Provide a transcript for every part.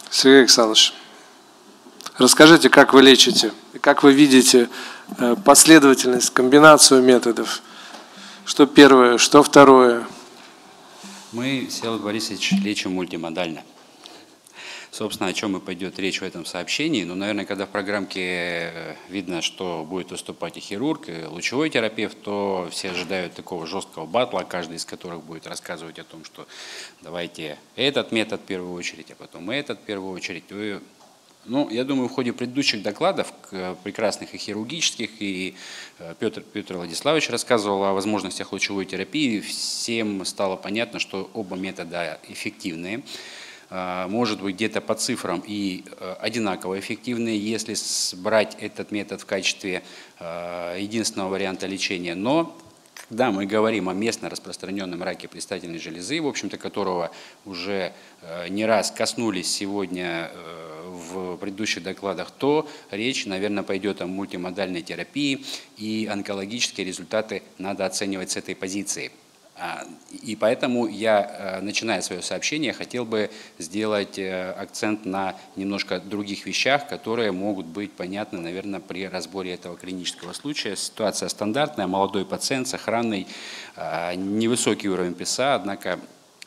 Сергей Александрович, расскажите, как вы лечите, как вы видите последовательность, комбинацию методов, что первое, что второе? Мы, Всеволод Борисович, лечим мультимодально. Собственно, о чем и пойдет речь в этом сообщении. Ну, наверное, когда в программке видно, что будет выступать и хирург, и лучевой терапевт, то все ожидают такого жесткого батла, каждый из которых будет рассказывать о том, что давайте этот метод в первую очередь, а потом этот в первую очередь. Ну, я думаю, в ходе предыдущих докладов, прекрасных и хирургических, и Петр Владиславович рассказывал о возможностях лучевой терапии, всем стало понятно, что оба метода эффективные. Может быть, где-то по цифрам и одинаково эффективные, если брать этот метод в качестве единственного варианта лечения. Но когда мы говорим о местно распространенном раке предстательной железы, в общем-то, которого уже не раз коснулись сегодня в предыдущих докладах, то речь, наверное, пойдет о мультимодальной терапии, и онкологические результаты надо оценивать с этой позиции. И поэтому я, начиная свое сообщение, хотел бы сделать акцент на немножко других вещах, которые могут быть понятны, наверное, при разборе этого клинического случая. Ситуация стандартная, молодой пациент, сохранный, невысокий уровень ПСА, однако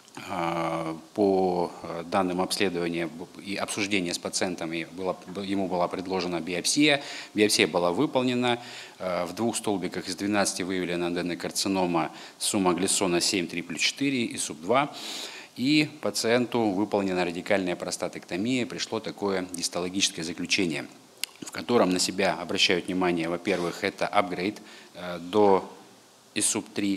по данным обследования и обсуждения с пациентами ему была предложена биопсия. Биопсия была выполнена. В 2 столбиках из 12 выявлена аденокарцинома сумма глиссона 7,3+4 и СУП2. И пациенту выполнена радикальная простатэктомия. Пришло такое гистологическое заключение, в котором на себя обращают внимание, во-первых, это апгрейд до ИСУП-3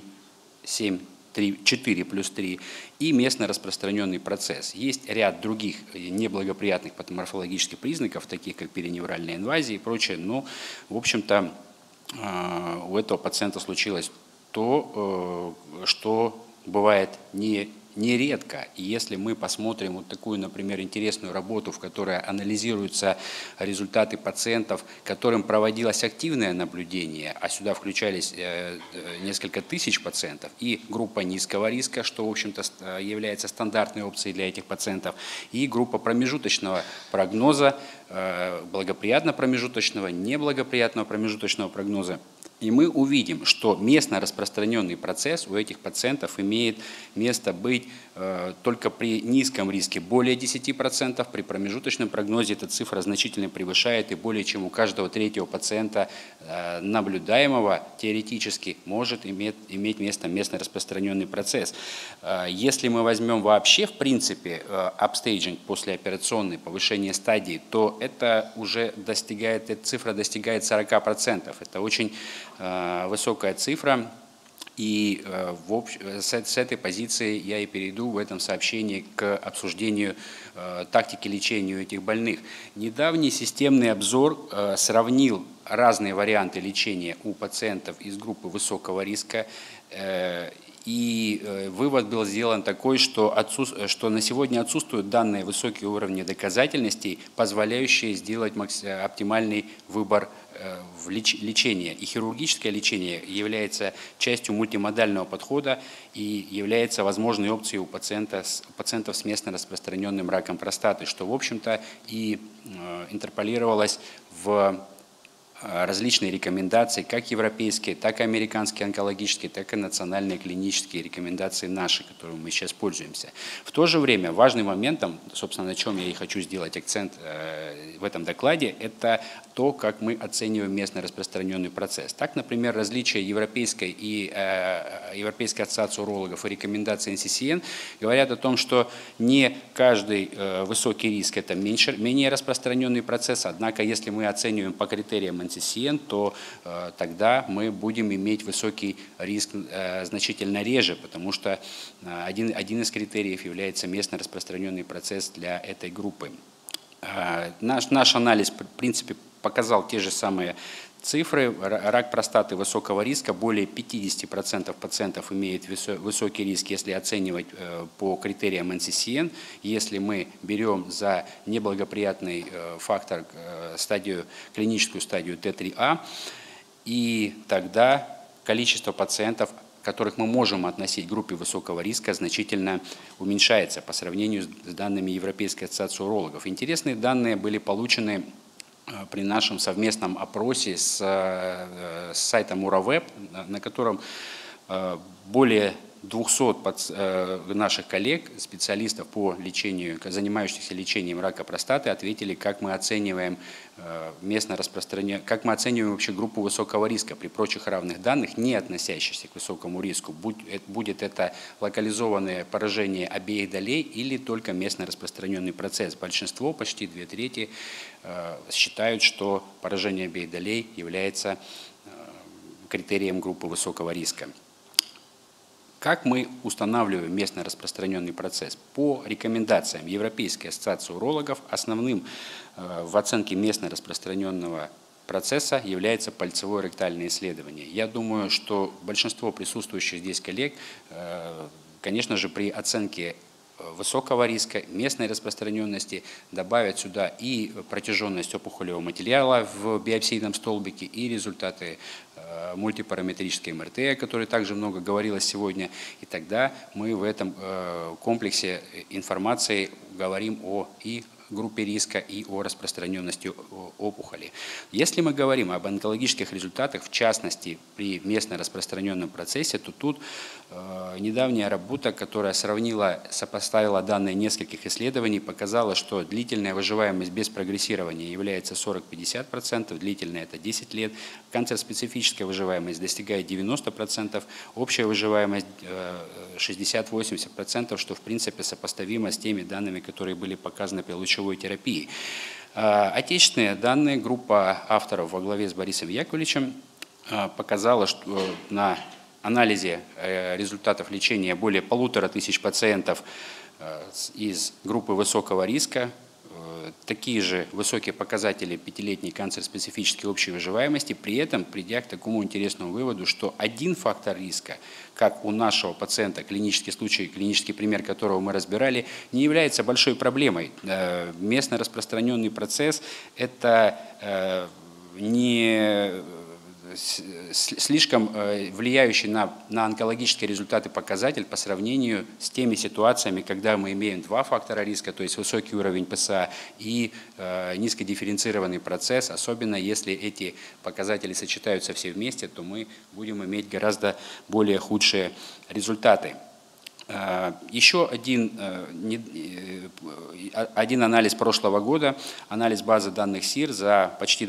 4+3 и местно распространенный процесс. Есть ряд других неблагоприятных патоморфологических признаков, таких как периневральная инвазия и прочее, но, в общем-то, у этого пациента случилось то, что бывает нередко. И если мы посмотрим вот такую, например, интересную работу, в которой анализируются результаты пациентов, которым проводилось активное наблюдение, а сюда включались несколько тысяч пациентов, и группа низкого риска, что, в общем-то, является стандартной опцией для этих пациентов, и группа промежуточного прогноза, благоприятно-промежуточного, неблагоприятного промежуточного прогноза. И мы увидим, что местно распространенный процесс у этих пациентов имеет место быть только при низком риске более 10%, при промежуточном прогнозе эта цифра значительно превышает, и более чем у каждого третьего пациента наблюдаемого теоретически может иметь место местно распространенный процесс. Если мы возьмем вообще в принципе апстейджинг послеоперационный, повышение стадии, то это уже эта цифра достигает 40%. Это очень высокая цифра, и с этой позиции я и перейду в этом сообщении к обсуждению тактики лечения этих больных. Недавний системный обзор сравнил разные варианты лечения у пациентов из группы высокого риска, и вывод был сделан такой, что на сегодня отсутствуют данные высокие уровни доказательностей, позволяющие сделать оптимальный выбор в лечении. И хирургическое лечение является частью мультимодального подхода и является возможной опцией у пациентов с местно распространенным раком простаты, что, в общем-то, и интерполировалось в различные рекомендации, как европейские, так и американские онкологические, так и национальные клинические рекомендации наши, которыми мы сейчас пользуемся. В то же время важным моментом, собственно, на чем я и хочу сделать акцент в этом докладе, это то, как мы оцениваем местно распространенный процесс. Так, например, различия Европейской и Европейской ассоциации урологов и рекомендации NCCN говорят о том, что не каждый высокий риск – это менее распространенный процесс, однако если мы оцениваем по критериям NCCN, то тогда мы будем иметь высокий риск значительно реже, потому что один из критериев является местно распространенный процесс для этой группы. Наш анализ, в принципе, показал те же самые цифры. Рак простаты высокого риска, более 50% пациентов имеет высокий риск, если оценивать по критериям NCCN. Если мы берем за неблагоприятный фактор клиническую стадию Т3А, и тогда количество пациентов которых мы можем относить к группе высокого риска, значительно уменьшается по сравнению с данными Европейской ассоциации урологов. Интересные данные были получены при нашем совместном опросе с сайтом Уравеб, на котором более 200 наших коллег, специалистов по лечению, занимающихся лечением рака простаты, ответили, как мы оцениваем местное распространение, как мы оцениваем вообще группу высокого риска при прочих равных данных, не относящихся к высокому риску. Будет это локализованное поражение обеих долей или только местно распространенный процесс. Большинство, почти 2/3, считают, что поражение обеих долей является критерием группы высокого риска. Как мы устанавливаем местно распространенный процесс? По рекомендациям Европейской ассоциации урологов основным в оценке местно распространенного процесса является пальцевое ректальное исследование. Я думаю, что большинство присутствующих здесь коллег, конечно же, при оценке высокого риска, местной распространенности добавят сюда и протяженность опухолевого материала в биопсийном столбике, и результаты мультипараметрической МРТ, о которой также много говорилось сегодня. И тогда мы в этом комплексе информации говорим о и группе риска и о распространенности опухоли. Если мы говорим об онкологических результатах, в частности при местно распространенном процессе, то тут недавняя работа, которая сопоставила данные нескольких исследований, показала, что длительная выживаемость без прогрессирования является 40-50%, длительная это 10 лет, канцер-специфическая выживаемость достигает 90%, общая выживаемость 60-80%, что в принципе сопоставимо с теми данными, которые были показаны при лучевой терапии. Отечественные данные, группа авторов во главе с Борисом Яковлевичем показала, что на анализе результатов лечения более 1500 пациентов из группы высокого риска, такие же высокие показатели 5-летней канцер-специфической общей выживаемости, при этом придя к такому интересному выводу, что один фактор риска, как у нашего пациента, клинический случай, клинический пример которого мы разбирали, не является большой проблемой. Местно распространенный процесс – это не слишком влияющий на онкологические результаты показатель по сравнению с теми ситуациями, когда мы имеем два фактора риска, то есть высокий уровень ПСА и низкодифференцированный процесс. Особенно если эти показатели сочетаются все вместе, то мы будем иметь гораздо более худшие результаты. Еще один анализ прошлого года, анализ базы данных СИР за почти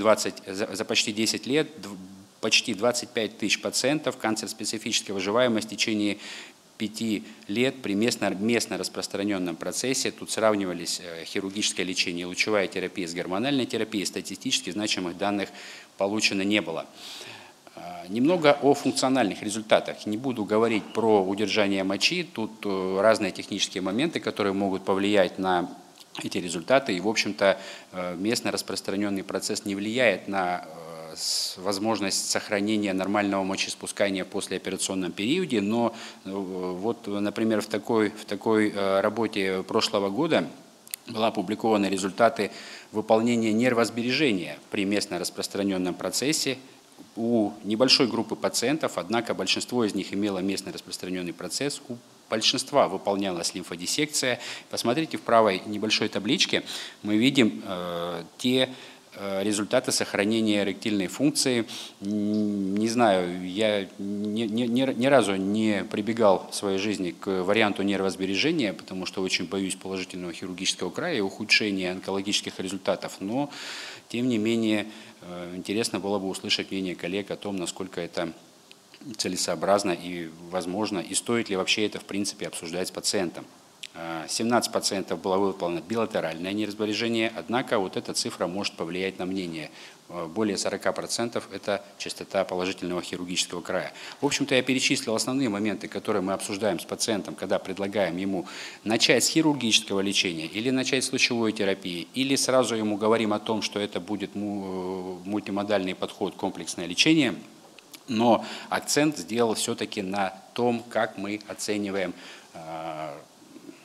10 лет, почти 25 тысяч пациентов, канцер-специфической выживаемость в течение 5 лет при местно распространенном процессе. Тут сравнивались хирургическое лечение и лучевая терапия с гормональной терапией. Статистически значимых данных получено не было. Немного о функциональных результатах. Не буду говорить про удержание мочи. Тут разные технические моменты, которые могут повлиять на эти результаты. И, в общем-то, местно распространенный процесс не влияет на возможность сохранения нормального мочеиспускания в послеоперационном периоде. Но вот, например, в такой работе прошлого года были опубликованы результаты выполнения нервосбережения при местно распространенном процессе у небольшой группы пациентов, однако большинство из них имело местно распространенный процесс, у большинства выполнялась лимфодиссекция. Посмотрите в правой небольшой табличке, мы видим те результаты сохранения эректильной функции. Не знаю, я ни разу не прибегал в своей жизни к варианту нервосбережения, потому что очень боюсь положительного хирургического края и ухудшения онкологических результатов, но тем не менее интересно было бы услышать мнение коллег о том, насколько это целесообразно и возможно, и стоит ли вообще это в принципе обсуждать с пациентом. 17 пациентов было выполнено билатеральное нервосбережение, однако вот эта цифра может повлиять на мнение. Более 40% это частота положительного хирургического края. В общем-то, я перечислил основные моменты, которые мы обсуждаем с пациентом, когда предлагаем ему начать с хирургического лечения или начать с лучевой терапии, или сразу ему говорим о том, что это будет мультимодальный подход, комплексное лечение. Но акцент сделал все-таки на том, как мы оцениваем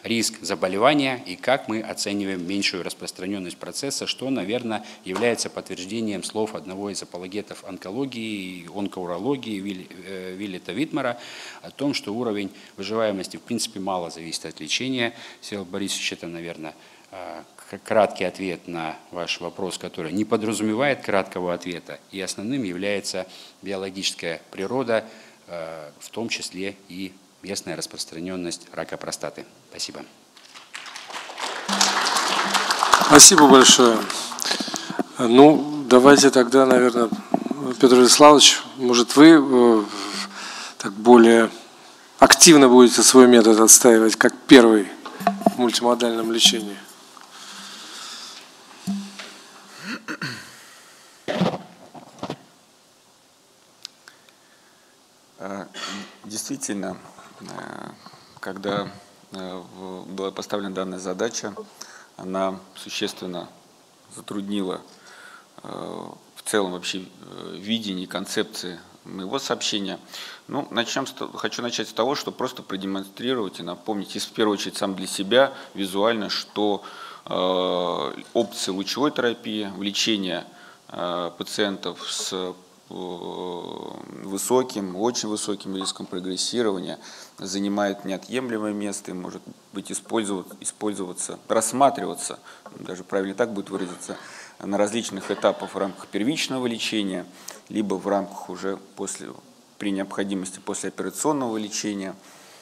риск заболевания и как мы оцениваем меньшую распространенность процесса, что, наверное, является подтверждением слов одного из апологетов онкологии и онкоурологии Виллета Витмара о том, что уровень выживаемости в принципе мало зависит от лечения. Всеволод Борисович, это, наверное, краткий ответ на ваш вопрос, который не подразумевает краткого ответа, и основным является биологическая природа, в том числе и местная распространенность рака простаты. Спасибо. Спасибо большое. Ну, давайте тогда, наверное, Петр Вячеславович, может, вы так более активно будете свой метод отстаивать, как первый в мультимодальном лечении? Действительно, когда была поставлена данная задача, она существенно затруднила в целом вообще видение, концепции моего сообщения. Ну, хочу начать с того, что просто продемонстрировать и напомнить, в первую очередь сам для себя визуально, что опции лучевой терапии, лечения пациентов с высоким, очень высоким риском прогрессирования занимает неотъемлемое место и может быть использоваться, рассматриваться, даже правильно так будет выразиться, на различных этапах в рамках первичного лечения, либо в рамках уже при необходимости послеоперационного лечения,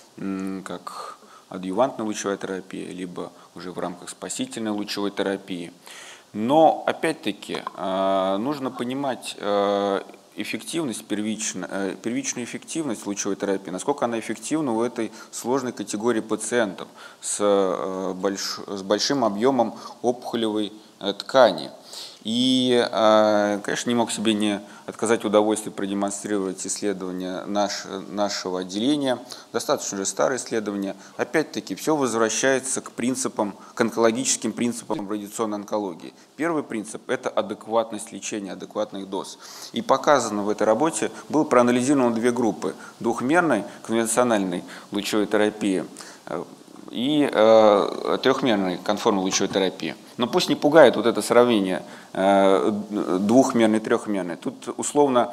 как адъювантная лучевая терапия, либо уже в рамках спасительной лучевой терапии. Но, опять-таки, нужно понимать эффективность, первичную эффективность лучевой терапии, насколько она эффективна у этой сложной категории пациентов с большим объемом опухолевой ткани. И, конечно, не мог себе не отказать в удовольствии продемонстрировать исследования нашего отделения, достаточно уже старое исследование. Опять-таки, все возвращается к онкологическим принципам радиационной онкологии. Первый принцип – это адекватность лечения, адекватных доз. И показано в этой работе, было проанализировано две группы – двухмерной конвенциональной лучевой терапии и трехмерной конформной лучевой терапии. Но пусть не пугает вот это сравнение двухмерной, трехмерной. Тут условно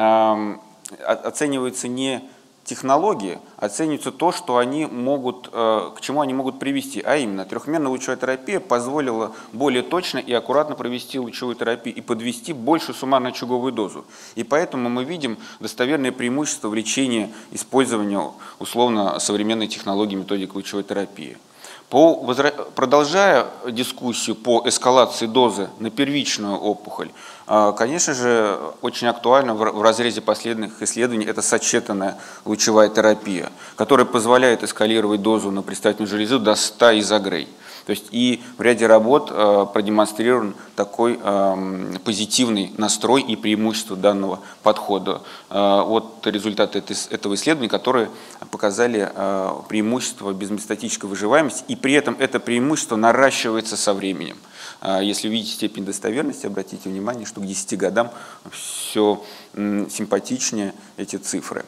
оценивается не технологии, оценивается то, что они могут, к чему они могут привести. А именно, трехмерная лучевая терапия позволила более точно и аккуратно провести лучевую терапию и подвести большую суммарно-очаговую дозу. И поэтому мы видим достоверное преимущество в лечении использования условно современной технологии методик лучевой терапии. Продолжая дискуссию по эскалации дозы на первичную опухоль, конечно же, очень актуально в разрезе последних исследований это сочетанная лучевая терапия, которая позволяет эскалировать дозу на предстательную железу до 100 изогрей. То есть и в ряде работ продемонстрирован такой позитивный настрой и преимущество данного подхода. Вот результаты этого исследования, которые показали преимущество безметастатической выживаемости, и при этом это преимущество наращивается со временем. Если видите степень достоверности, обратите внимание, что к 10 годам все симпатичнее эти цифры.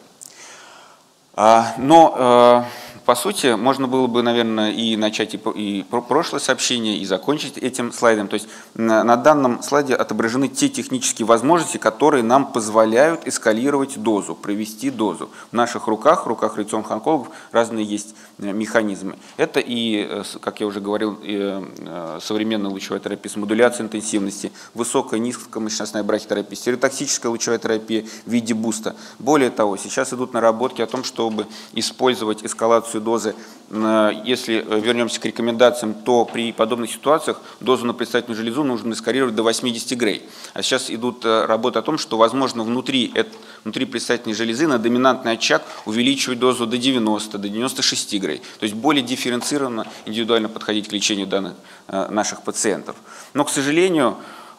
Но, по сути, можно было бы, наверное, и начать и прошлое сообщение, и закончить этим слайдом. То есть на данном слайде отображены те технические возможности, которые нам позволяют эскалировать дозу, провести дозу. В наших руках, в руках радиационных онкологов разные есть механизмы. Это и, как я уже говорил, современная лучевая терапия с модуляцией интенсивности, высокая, низкомощностная брахитерапия, стереотоксическая лучевая терапия в виде буста. Более того, сейчас идут наработки о том, чтобы использовать эскалацию дозы, если вернемся к рекомендациям, то при подобных ситуациях дозу на предстательную железу нужно эскалировать до 80 грей. А сейчас идут работы о том, что возможно внутри предстательной железы на доминантный очаг увеличивать дозу до 90, до 96 грей. То есть более дифференцированно, индивидуально подходить к лечению данных наших пациентов. Но, к сожалению,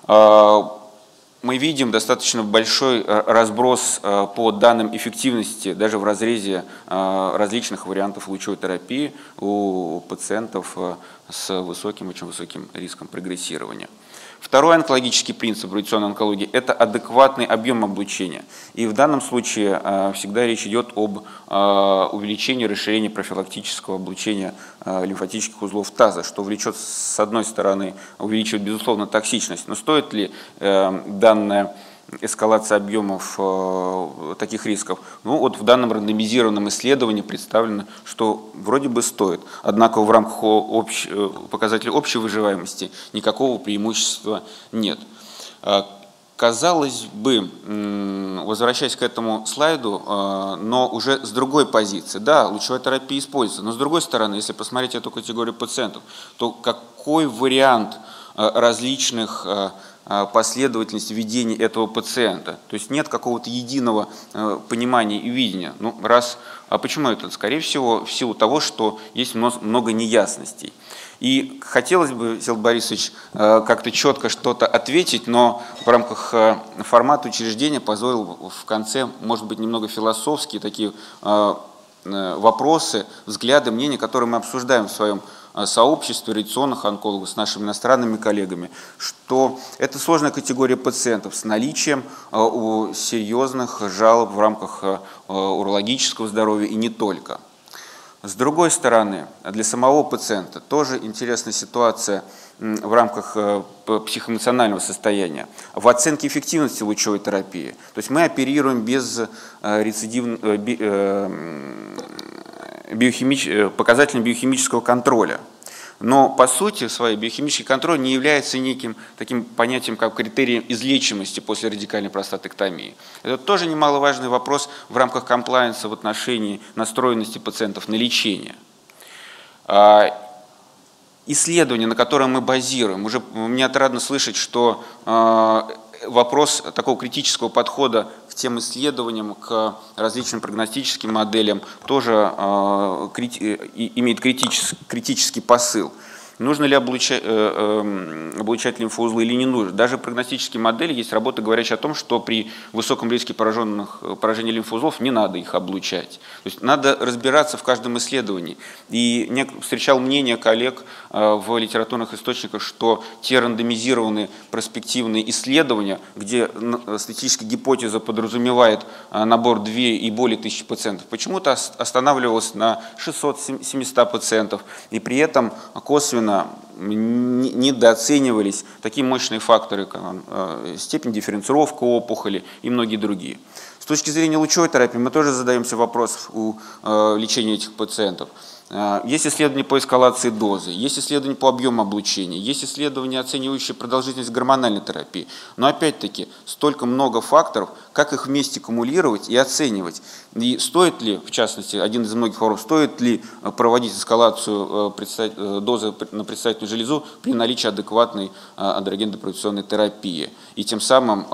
мы видим достаточно большой разброс по данным эффективности даже в разрезе различных вариантов лучевой терапии у пациентов с высоким, очень высоким риском прогрессирования. Второй онкологический принцип радиационной онкологии – это адекватный объем облучения. И в данном случае всегда речь идет об увеличении, расширении профилактического облучения лимфатических узлов таза, что влечет, с одной стороны, увеличивает, безусловно, токсичность. Но стоит ли данная эскалация объемов таких рисков? Ну вот в данном рандомизированном исследовании представлено, что вроде бы стоит. Однако в рамках показателей общей выживаемости никакого преимущества нет. Казалось бы, возвращаясь к этому слайду, но уже с другой позиции. Да, лучевая терапия используется, но с другой стороны, если посмотреть эту категорию пациентов, то какой вариант различных последовательности ведения этого пациента. То есть нет какого-то единого понимания и видения. Ну, а почему это? Скорее всего, в силу того, что есть много неясностей. И хотелось бы, Всеволод Борисович, как-то четко что-то ответить, но в рамках формата учреждения позволил в конце, может быть, немного философские такие вопросы, взгляды, мнения, которые мы обсуждаем в своем сообществе радиационных онкологов с нашими иностранными коллегами, что это сложная категория пациентов с наличием серьезных жалоб в рамках урологического здоровья и не только. С другой стороны, для самого пациента тоже интересная ситуация в рамках психоэмоционального состояния. В оценке эффективности лучевой терапии, то есть мы оперируем без показателей биохимического контроля. Но по сути своей биохимический контроль не является неким таким понятием, как критерием излечимости после радикальной простатэктомии. Это тоже немаловажный вопрос в рамках комплаенса в отношении настроенности пациентов на лечение. Исследование, на котором мы базируем, уже мне отрадно слышать, что вопрос такого критического подхода к тем исследованиям, к различным прогностическим моделям тоже имеет критический посыл. Нужно ли облучать лимфоузлы или не нужно? Даже в прогностической модели есть работы, говорящие о том, что при высоком риске поражения лимфоузлов не надо их облучать. То есть надо разбираться в каждом исследовании. И встречал мнение коллег в литературных источниках, что те рандомизированные проспективные исследования, где статистическая гипотеза подразумевает набор 2 и более тысяч пациентов, почему-то останавливалось на 600-700 пациентов, и при этом косвенно недооценивались такие мощные факторы, как степень дифференцировки опухоли и многие другие. С точки зрения лучевой терапии мы тоже задаемся вопросом у лечения этих пациентов. Есть исследования по эскалации дозы, есть исследования по объему облучения, есть исследования, оценивающие продолжительность гормональной терапии. Но опять-таки столько много факторов, как их вместе кумулировать и оценивать. И стоит ли, в частности, один из многих вопросов, стоит ли проводить эскалацию дозы на предстательную железу при наличии адекватной андрогендопротекционной терапии. И тем самым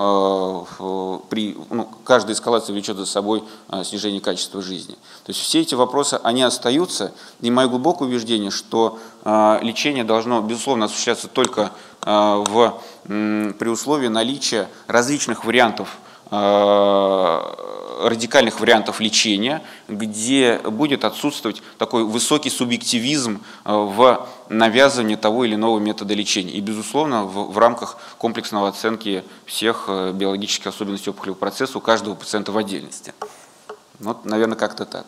каждая эскалация влечет за собой снижение качества жизни. То есть все эти вопросы, они остаются. И мое глубокое убеждение, что лечение должно, безусловно, осуществляться только при условии наличия различных вариантов, радикальных вариантов лечения, где будет отсутствовать такой высокий субъективизм в навязывании того или иного метода лечения. И, безусловно, в рамках комплексной оценки всех биологических особенностей опухолевого процесса у каждого пациента в отдельности. Вот, наверное, как-то так.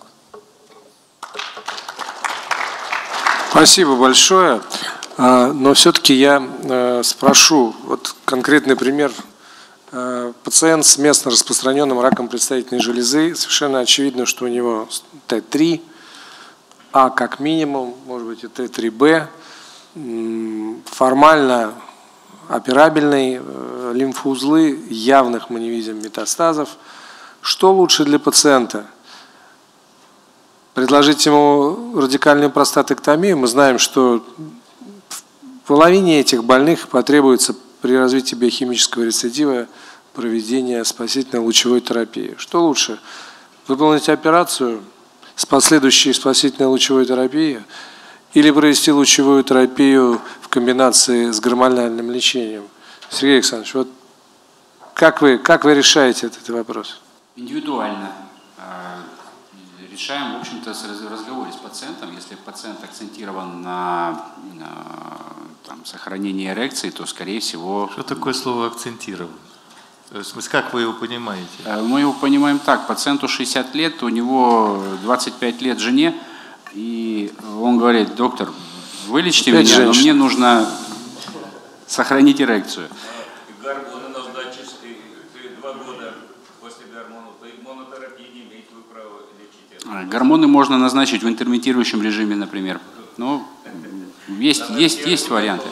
Спасибо большое. Но все-таки я спрошу, вот конкретный пример. Пациент с местно распространенным раком предстательной железы, совершенно очевидно, что у него Т3, А как минимум, может быть и Т3Б, формально операбельные лимфоузлы, явных мы не видим метастазов. Что лучше для пациента? Предложить ему радикальную простатэктомию? Мы знаем, что в половине этих больных потребуется при развитии биохимического рецидива проведение спасительной лучевой терапии. Что лучше? Выполнить операцию с последующей спасительной лучевой терапией или провести лучевую терапию в комбинации с гормональным лечением? Сергей Александрович, вот как вы решаете этот вопрос? Индивидуально. Решаем, в общем-то, в разговоре с пациентом. Если пациент акцентирован на сохранении эрекции, то, скорее всего… Что такое слово «акцентирован»? В смысле, как вы его понимаете? Мы его понимаем так. Пациенту 60 лет, у него 25 лет жене, и он говорит: доктор, вылечите меня, но мне нужно сохранить эрекцию. Гормоны назначишь, ты 2 года после гормонов, то и монотерапии не имеет вы права лечить это. Гормоны можно назначить в интермитирующем режиме, например. Но есть варианты.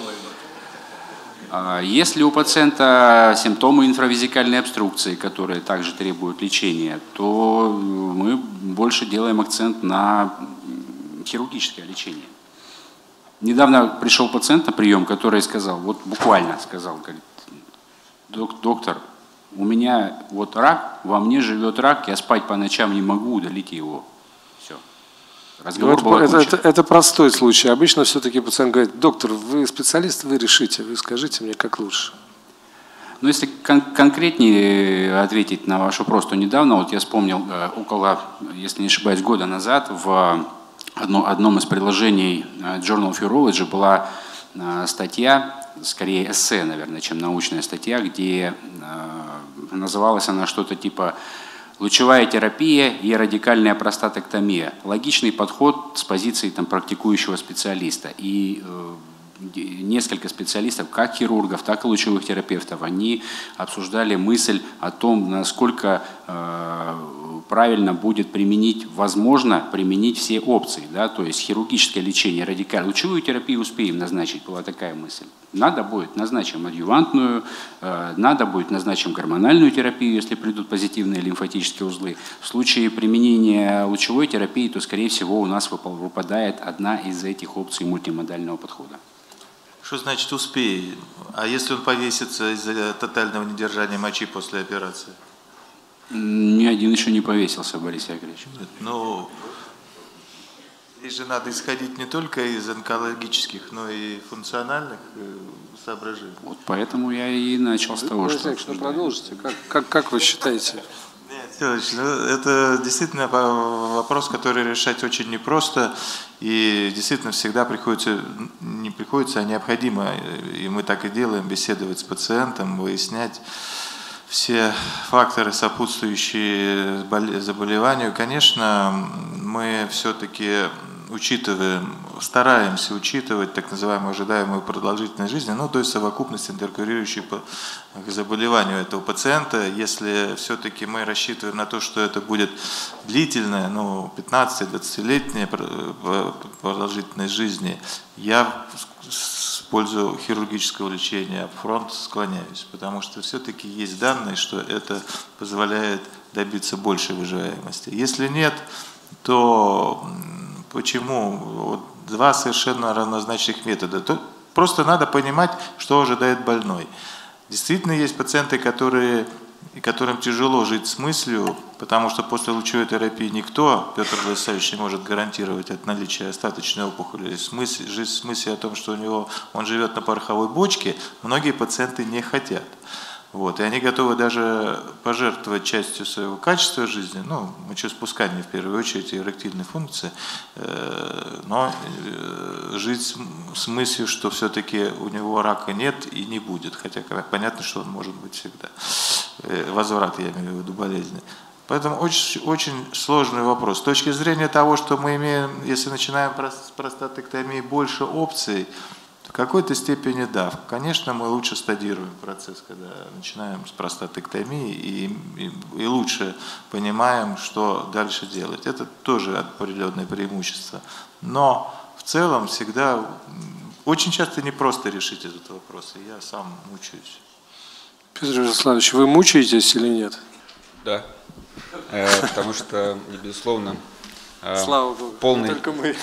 Если у пациента симптомы инфравезикальной обструкции, которые также требуют лечения, то мы больше делаем акцент на хирургическое лечение. Недавно пришел пациент на прием, который сказал, вот буквально сказал, говорит: доктор, у меня вот рак, во мне живет рак, я спать по ночам не могу, удалите его. Все. Разговор был окончен. Это простой случай. Обычно все-таки пациент говорит: доктор, вы специалист, вы решите, вы скажите мне, как лучше. Но если конкретнее ответить на ваш вопрос, то недавно, вот я вспомнил, около, если не ошибаюсь, года назад в одном из приложений Journal of Urology была статья, скорее эссе, наверное, чем научная статья, где называлась она что-то типа «Лучевая терапия и радикальная простатэктомия». Логичный подход с позиции практикующего специалиста. И несколько специалистов, как хирургов, так и лучевых терапевтов, они обсуждали мысль о том, насколько правильно будет применить, возможно, применить все опции. Да? То есть хирургическое лечение, радикальное. Лучевую терапию успеем назначить, была такая мысль. Надо будет, назначим адъювантную, надо будет, назначим гормональную терапию, если придут позитивные лимфатические узлы. В случае применения лучевой терапии, то, скорее всего, у нас выпадает одна из этих опций мультимодального подхода. Что значит успеет? А если он повесится из-за тотального недержания мочи после операции? Ни один еще не повесился, Борис Яковлевич. Ну, здесь же надо исходить не только из онкологических, но и функциональных соображений. Вот поэтому я и начал с того, что… Продолжите. Как вы считаете? Нет, это действительно вопрос, который решать очень непросто, и действительно всегда не приходится, а необходимо, и мы так и делаем, беседовать с пациентом, выяснять все факторы, сопутствующие заболеванию. Конечно, мы все-таки стараемся учитывать так называемую ожидаемую продолжительность жизни, то есть совокупность интеркурирующей по заболеванию этого пациента. Если все-таки мы рассчитываем на то, что это будет длительная, 15-20-летняя продолжительность жизни, я в пользу хирургического лечения апфронт склоняюсь, потому что все-таки есть данные, что это позволяет добиться большей выживаемости. Если нет, то почему? Два совершенно равнозначных метода. Просто надо понимать, что ожидает больной. Действительно, есть пациенты, которым тяжело жить с мыслью, потому что после лучевой терапии никто, Петр Владиславович, не может гарантировать от наличия остаточной опухоли. Жить с мыслью о том, что он живет на пороховой бочке, многие пациенты не хотят. И они готовы даже пожертвовать частью своего качества жизни, мочеиспускание в первую очередь, эректильной функции, но жить с мыслью, что все-таки у него рака нет и не будет, хотя понятно, что он может быть всегда. Возврат, я имею в виду, болезни. Поэтому очень, очень сложный вопрос. С точки зрения того, что мы имеем, если начинаем с простатэктомии, больше опций, в какой-то степени да. Конечно, мы лучше стадируем процесс, когда начинаем с простатэктомии и лучше понимаем, что дальше делать. Это тоже определенное преимущество. Но в целом всегда, очень часто непросто решить этот вопрос, и я сам мучаюсь. Петр Владиславович, вы мучаетесь или нет? Да, потому что, безусловно, Слава Богу, только мы.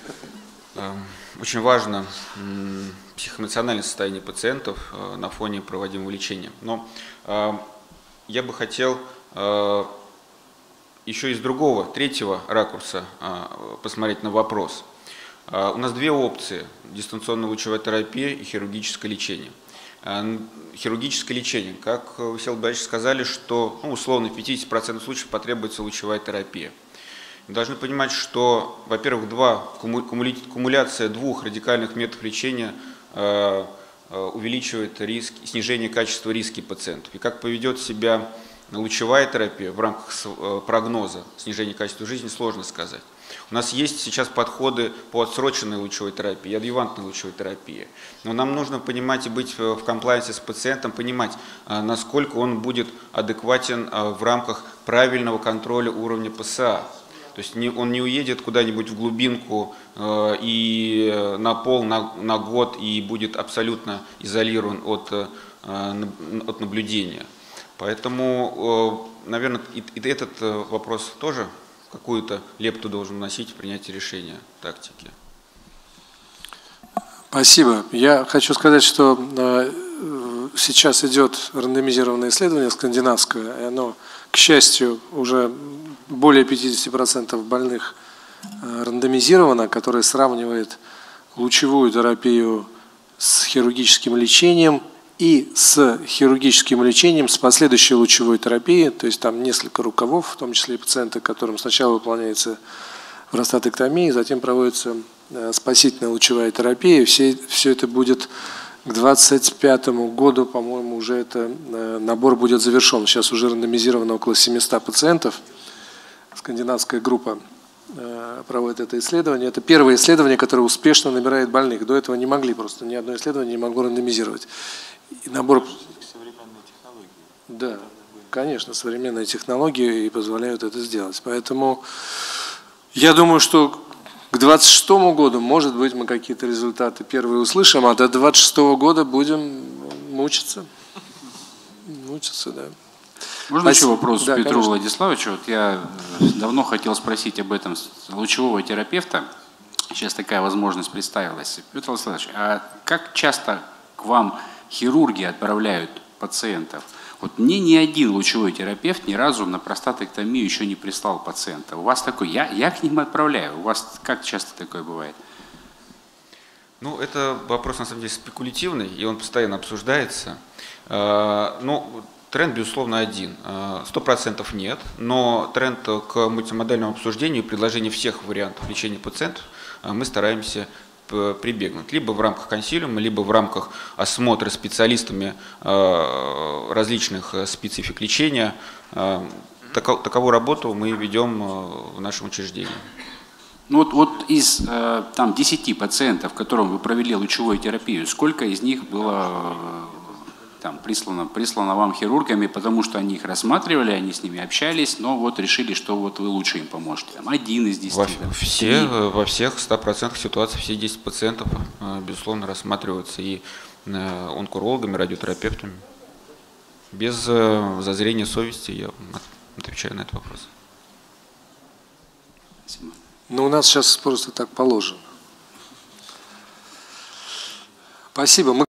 Очень важно психоэмоциональное состояние пациентов на фоне проводимого лечения. Но я бы хотел еще из другого, третьего ракурса посмотреть на вопрос. У нас две опции: дистанционная лучевая терапия и хирургическое лечение. Хирургическое лечение, как вы, Всеволод Борисович, сказали, что условно в 50% случаев потребуется лучевая терапия. Мы должны понимать, что, во-первых, кумуляция двух радикальных методов лечения увеличивает риск, снижение качества риска пациентов. И как поведет себя лучевая терапия в рамках прогноза снижения качества жизни, сложно сказать. У нас есть сейчас подходы по отсроченной лучевой терапии, адъювантной лучевой терапии. Но нам нужно понимать и быть в комплайенсе с пациентом, понимать, насколько он будет адекватен в рамках правильного контроля уровня ПСА. То есть он не уедет куда-нибудь в глубинку и на год и будет абсолютно изолирован от наблюдения. Поэтому, наверное, и этот вопрос тоже какую-то лепту должен вносить в принятие решения тактики. Спасибо. Я хочу сказать, что сейчас идет рандомизированное исследование скандинавское, и оно, к счастью, уже более 50% больных рандомизировано, которое сравнивает лучевую терапию с хирургическим лечением и с хирургическим лечением с последующей лучевой терапией, то есть там несколько рукавов, в том числе и пациенты, которым сначала выполняется простатэктомия, затем проводится спасительная лучевая терапия. Все это будет к 2025 году, по-моему, уже набор будет завершен. Сейчас уже рандомизировано около 700 пациентов. Скандинавская группа проводит это исследование. Это первое исследование, которое успешно набирает больных. До этого не могли просто, ни одно исследование не могло рандомизировать. И набор... Современные технологии. Да, конечно, современные технологии и позволяют это сделать. Поэтому я думаю, что к 2026 году, может быть, мы какие-то результаты первые услышим, а до 2026 года будем мучиться. Мучиться, да. Можно еще вопрос да, Петру конечно. Владиславовичу? Вот я давно хотел спросить об этом лучевого терапевта. Сейчас такая возможность представилась. Петр Владиславович, а как часто к вам хирурги отправляют пациентов? Вот мне ни один лучевой терапевт ни разу на простатэктомию еще не прислал пациента. У вас такой, я к ним отправляю. У вас как часто такое бывает? Ну, это вопрос, на самом деле, спекулятивный, и он постоянно обсуждается. Тренд, безусловно, один. 100% нет, но тренд к мультимодальному обсуждению и предложению всех вариантов лечения пациентов мы стараемся прибегнуть. Либо в рамках консилиума, либо в рамках осмотра специалистами различных специфик лечения. Таковую работу мы ведем в нашем учреждении. Ну вот из 10 пациентов, которым вы провели лучевую терапию, сколько из них было прислано вам хирургами, потому что они их рассматривали, они с ними общались, но вот решили, что вот вы лучше им поможете. 1 из 10. Во всех 100% ситуаций все 10 пациентов, безусловно, рассматриваются и онкологами, радиотерапевтами. Без зазрения совести я отвечаю на этот вопрос. Спасибо. Ну, у нас сейчас просто так положено. Спасибо.